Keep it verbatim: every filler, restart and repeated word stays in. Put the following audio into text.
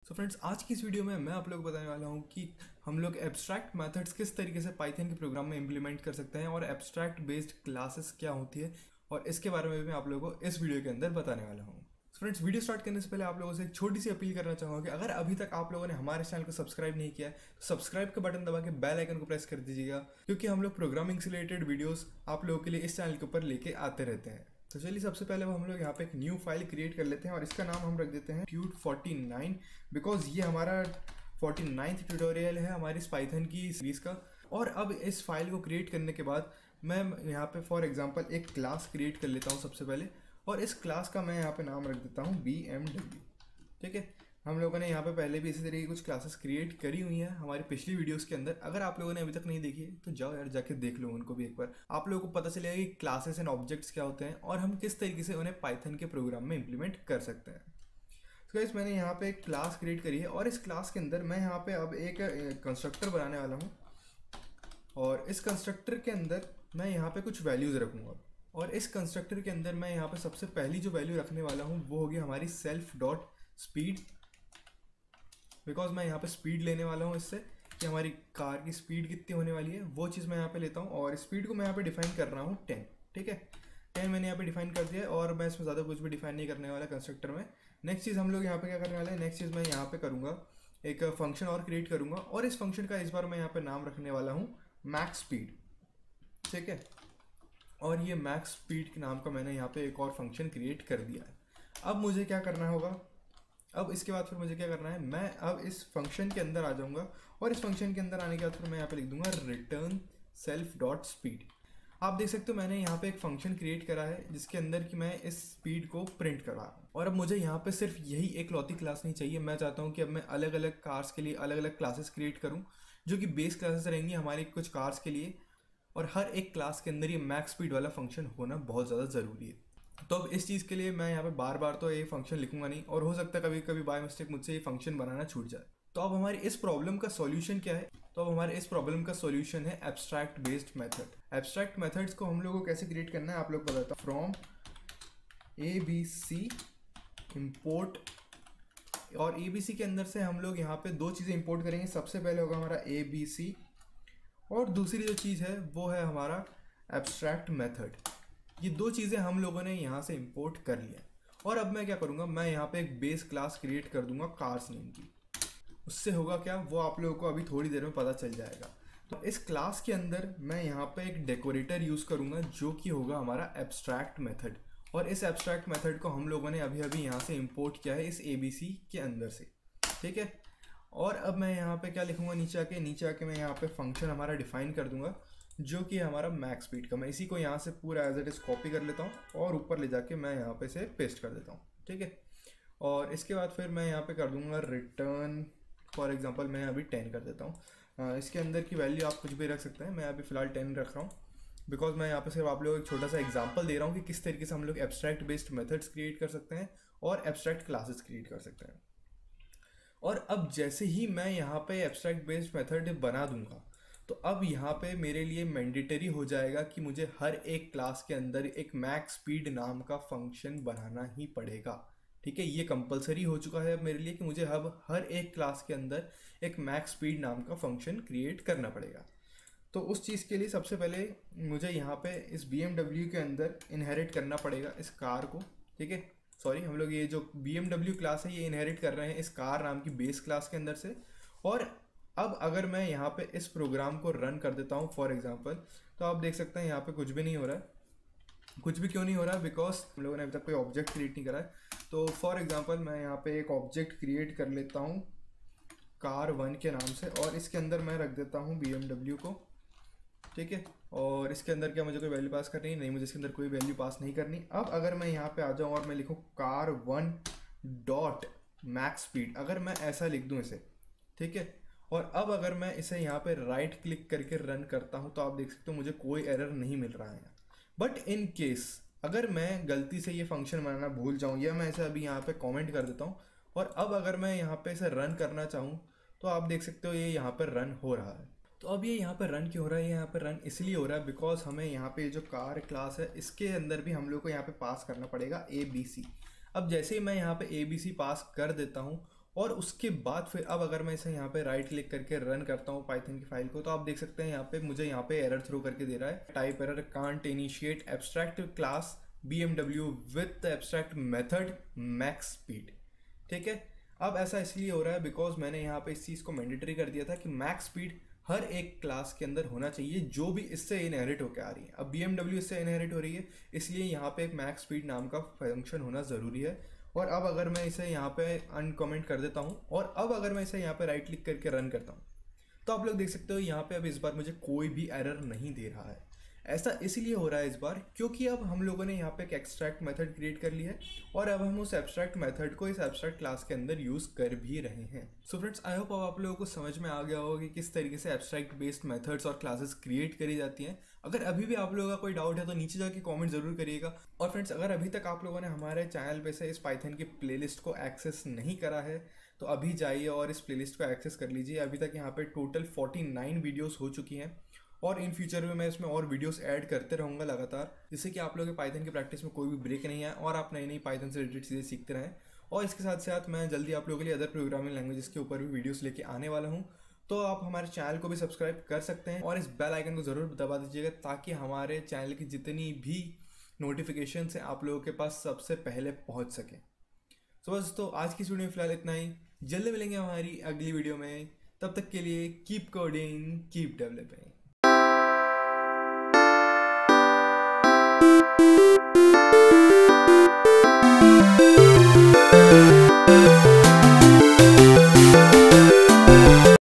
So friends, आज की इस वीडियो में मैं आप लोगों को बताने वाला हूँ कि हम लोग एब्स्ट्रैक्ट मेथड्स किस तरीके से पाइथन के प्रोग्राम में इंप्लीमेंट कर सकते हैं और एब्स्ट्रैक्ट बेस्ड क्लासेस क्या होती है, और इसके बारे में भी मैं आप लोगों को इस वीडियो के अंदर बताने वाला हूँ। फ्रेंड्स, वीडियो स्टार्ट करने से पहले आप लोगों से एक छोटी सी अपील करना चाहूँगा कि अगर अभी तक आप लोगों ने हमारे चैनल को सब्सक्राइब नहीं किया है तो सब्सक्राइब का बटन दबा के बेल आइकन को प्रेस कर दीजिएगा, क्योंकि हम लोग प्रोग्रामिंग से रिलेटेड वीडियोस आप लोगों के लिए इस चैनल के ऊपर लेके आते रहते हैं। तो चलिए सबसे पहले हम लोग यहाँ पे एक न्यू फाइल क्रिएट कर लेते हैं और इसका नाम हम रख देते हैं ट्यूट फोर्टी नाइन, बिकॉज ये हमारा फोर्टी नाइन्थ ट्यूटोरियल है हमारी इस पाइथन की सीरीज का। और अब इस फाइल को क्रिएट करने के बाद मैं यहाँ पे फॉर एग्जांपल एक क्लास क्रिएट कर लेता हूँ सबसे पहले, और इस क्लास का मैं यहाँ पे नाम रख देता हूँ बी एम डब्ल्यू। ठीक है, हम लोगों ने यहाँ पे पहले भी इसी तरीके की कुछ क्लासेस क्रिएट करी हुई हैं हमारी पिछली वीडियोस के अंदर। अगर आप लोगों ने अभी तक नहीं देखी है तो जाओ यार जाके देख लो उनको भी एक बार, आप लोगों को पता चलेगा कि क्लासेस एंड ऑब्जेक्ट्स क्या होते हैं और हम किस तरीके से उन्हें पाइथन के प्रोग्राम में इंप्लीमेंट कर सकते हैं। तो गाइस, मैंने यहाँ पे एक क्लास क्रिएट करी है और इस क्लास के अंदर मैं यहाँ पे अब एक कंस्ट्रक्टर बनाने वाला हूँ, और इस कंस्ट्रक्टर के अंदर मैं यहाँ पे कुछ वैल्यूज़ रखूँगा। और इस कंस्ट्रक्टर के अंदर मैं यहाँ पे सबसे पहली जो वैल्यू रखने वाला हूँ वो होगी हमारी सेल्फ डॉट स्पीड, बिकॉज मैं यहाँ पे स्पीड लेने वाला हूँ इससे कि हमारी कार की स्पीड कितनी होने वाली है वो चीज़ मैं यहाँ पे लेता हूँ। और स्पीड को मैं यहाँ पे डिफाइन कर रहा हूँ टेन। ठीक है, टेन मैंने यहाँ पे डिफाइन कर दिया है और मैं इसमें ज़्यादा कुछ भी डिफाइन नहीं करने वाला कंस्ट्रक्टर में। नेक्स्ट चीज़ हम लोग यहाँ पे क्या करने वाले हैं, नेक्स्ट चीज़ मैं यहाँ पे करूँगा एक फंक्शन और क्रिएट करूँगा, और इस फंक्शन का इस बार मैं यहाँ पे नाम रखने वाला हूँ मैक्स स्पीड। ठीक है, और ये मैक्स स्पीड के नाम का मैंने यहाँ पे एक और फंक्शन क्रिएट कर दिया है। अब मुझे क्या करना होगा, अब इसके बाद फिर मुझे क्या करना है, मैं अब इस फंक्शन के अंदर आ जाऊँगा और इस फंक्शन के अंदर आने के बाद फिर मैं यहाँ पे लिख दूंगा रिटर्न सेल्फ डॉट स्पीड। आप देख सकते हो मैंने यहाँ पे एक फंक्शन क्रिएट करा है जिसके अंदर कि मैं इस स्पीड को प्रिंट करा रहा हूँ। और अब मुझे यहाँ पे सिर्फ यही एक लौती क्लास नहीं चाहिए, मैं चाहता हूँ कि अब मैं अलग अलग कार्स के लिए अलग अलग क्लासेस क्रिएट करूँ जो कि बेस क्लासेस रहेंगी हमारी कुछ कार्स के लिए, और हर एक क्लास के अंदर ये मैक्स स्पीड वाला फंक्शन होना बहुत ज़्यादा ज़रूरी है। तो अब इस चीज़ के लिए मैं यहाँ पे बार बार तो ये फंक्शन लिखूंगा नहीं, और हो सकता है कभी कभी बाय मिस्टेक मुझसे ये फंक्शन बनाना छूट जाए। तो अब हमारी इस प्रॉब्लम का सॉल्यूशन क्या है, तो अब हमारे इस प्रॉब्लम का सॉल्यूशन है abstract based method. Abstract methods को हम लोगों को कैसे क्रिएट करना है आप लोग बताता हूँ। From A B C import, और ए बी सी के अंदर से हम लोग यहाँ पे दो चीज़ें इंपोर्ट करेंगे। सबसे पहले होगा हमारा ए बी सी, और दूसरी जो चीज़ है वो है हमारा एब्स्ट्रैक्ट मेथड। ये दो चीज़ें हम लोगों ने यहाँ से इंपोर्ट कर लिया। और अब मैं क्या करूँगा, मैं यहाँ पे एक बेस क्लास क्रिएट कर दूंगा कार्स नेम की। उससे होगा क्या वो आप लोगों को अभी थोड़ी देर में पता चल जाएगा। तो इस क्लास के अंदर मैं यहाँ पे एक डेकोरेटर यूज़ करूँगा जो कि होगा हमारा एब्स्ट्रैक्ट मेथड, और इस एब्स्ट्रैक्ट मेथड को हम लोगों ने अभी अभी यहाँ से इम्पोर्ट किया है इस ए बी सी के अंदर से। ठीक है, और अब मैं यहाँ पे क्या लिखूँगा, नीचे आके नीचे आके मैं यहाँ पे फंक्शन हमारा डिफाइन कर दूंगा जो कि हमारा मैक्स स्पीड का। मैं इसी को यहाँ से पूरा एज इट इज कॉपी कर लेता हूँ और ऊपर ले जाके मैं यहाँ पे से पेस्ट कर देता हूँ। ठीक है, और इसके बाद फिर मैं यहाँ पे कर दूंगा रिटर्न, फॉर एग्जांपल मैं अभी टेन कर देता हूँ। इसके अंदर की वैल्यू आप कुछ भी रख सकते हैं, मैं अभी फिलहाल टेन रख रहा हूँ बिकॉज मैं यहाँ पे सिर्फ आप लोगों को एक छोटा सा एग्जाम्पल दे रहा हूँ कि किस तरीके से हम लोग एब्स्ट्रैक्ट बेस्ड मेथड्स क्रिएट कर सकते हैं और एब्स्ट्रैक्ट क्लासेस क्रिएट कर सकते हैं। और अब जैसे ही मैं यहाँ पे एब्स्ट्रैक्ट बेस्ड मेथड बना दूंगा तो अब यहाँ पे मेरे लिए मैंडेटरी हो जाएगा कि मुझे हर एक क्लास के अंदर एक मैक्स स्पीड नाम का फंक्शन बनाना ही पड़ेगा। ठीक है, ये कंपलसरी हो चुका है अब मेरे लिए कि मुझे अब हर एक क्लास के अंदर एक मैक्स स्पीड नाम का फंक्शन क्रिएट करना पड़ेगा। तो उस चीज़ के लिए सबसे पहले मुझे यहाँ पे इस बी एम डब्ल्यू के अंदर इनहेरिट करना पड़ेगा इस कार को। ठीक है, सॉरी, हम लोग ये जो बी एम डब्ल्यू क्लास है ये इनहेरिट कर रहे हैं इस कार नाम की बेस क्लास के अंदर से। और अब अगर मैं यहाँ पे इस प्रोग्राम को रन कर देता हूँ फॉर एग्जांपल, तो आप देख सकते हैं यहाँ पे कुछ भी नहीं हो रहा है। कुछ भी क्यों नहीं हो रहा है, बिकॉज हम लोगों ने अभी तक कोई ऑब्जेक्ट क्रिएट नहीं करा है। तो फॉर एग्जांपल मैं यहाँ पे एक ऑब्जेक्ट क्रिएट कर लेता हूँ कार वन के नाम से, और इसके अंदर मैं रख देता हूँ बी एम डब्ल्यू को। ठीक है, और इसके अंदर क्या मुझे कोई वैल्यू पास करनी नहीं, मुझे इसके अंदर कोई वैल्यू पास नहीं करनी। अब अगर मैं यहाँ पे आ जाऊँ और मैं लिखूँ car one dot max speed, अगर मैं ऐसा लिख दूँ इसे, ठीक है, और अब अगर मैं इसे यहाँ पे राइट क्लिक करके रन करता हूँ तो आप देख सकते हो मुझे कोई एरर नहीं मिल रहा है। बट इन केस अगर मैं गलती से ये फंक्शन बनाना भूल जाऊँ, या मैं इसे अभी यहाँ पे कमेंट कर देता हूँ और अब अगर मैं यहाँ पे इसे रन करना चाहूँ तो आप देख सकते हो ये यहाँ पर रन हो रहा है। तो अब ये यहाँ पर रन क्यों हो रहा है, यहाँ पर रन इसलिए हो रहा है बिकॉज हमें यहाँ पे जो कार क्लास है इसके अंदर भी हम लोग को यहाँ पे पास करना पड़ेगा ए बी सी। अब जैसे ही मैं यहाँ पे ए बी सी पास कर देता हूँ और उसके बाद फिर अब अगर मैं इसे यहाँ पे राइट क्लिक करके रन करता हूँ पाइथन की फाइल को, तो आप देख सकते हैं यहाँ पे मुझे यहाँ पे एरर थ्रो करके दे रहा है, type error can't initiate abstract class B M W with abstract method max speed. ठीक है, अब ऐसा इसलिए हो रहा है बिकॉज मैंने यहाँ पे इस चीज़ को मैंडेटरी कर दिया था कि मैक्स स्पीड हर एक क्लास के अंदर होना चाहिए जो भी इससे इनहेरिट होकर आ रही है। अब बी एम डब्ल्यू इससे इनहेरिट हो रही है, इसलिए यहाँ पे एक मैक्स स्पीड नाम का फंक्शन होना ज़रूरी है। और अब अगर मैं इसे यहाँ पे अनकमेंट कर देता हूँ और अब अगर मैं इसे यहाँ पे राइट क्लिक करके रन करता हूँ, तो आप लोग देख सकते हो यहाँ पे अब इस बार मुझे कोई भी एरर नहीं दे रहा है। ऐसा इसलिए हो रहा है इस बार क्योंकि अब हम लोगों ने यहाँ पे एक एक्सट्रैक्ट मेथड क्रिएट कर लिया है और अब हम उस एब्स्ट्रैक्ट मेथड को इस एब्स्ट्रैक्ट क्लास के अंदर यूज़ कर भी रहे हैं। सो फ्रेंड्स, आई होप अब आप लोगों को समझ में आ गया होगा कि किस तरीके से एब्स्ट्रैक्ट बेस्ड मेथड्स और क्लासेस क्रिएट करी जाती हैं। अगर अभी भी आप लोगों का कोई डाउट है तो नीचे जाके कमेंट जरूर करिएगा। और फ्रेंड्स, अगर अभी तक आप लोगों ने हमारे चैनल पे से इस पाइथन की प्लेलिस्ट को एक्सेस नहीं करा है तो अभी जाइए और इस प्लेलिस्ट को एक्सेस कर लीजिए। अभी तक यहाँ पे टोटल उनचास वीडियोस हो चुकी हैं और इन फ्यूचर में मैं इसमें और वीडियोस ऐड करते रहूँगा लगातार, जिससे कि आप लोगों के पाइथन की प्रैक्टिस में कोई भी ब्रेक नहीं है और आप नई नई पाइथन से रिलेटेड चीज़ें सीखते रहें। और इसके साथ साथ मैं जल्दी आप लोगों के लिए अदर प्रोग्रामिंग लैंग्वेजेस के ऊपर भी वीडियोस लेके आने वाला हूँ, तो आप हमारे चैनल को भी सब्सक्राइब कर सकते हैं और इस बेल आइकन को ज़रूर दबा दीजिएगा ताकि हमारे चैनल की जितनी भी नोटिफिकेशन है आप लोगों के पास सबसे पहले पहुँच सके। तो बस, तो आज की इस वीडियो में फिलहाल इतना ही। जल्दी मिलेंगे हमारी अगली वीडियो में, तब तक के लिए keep coding, keep developing. Thank you.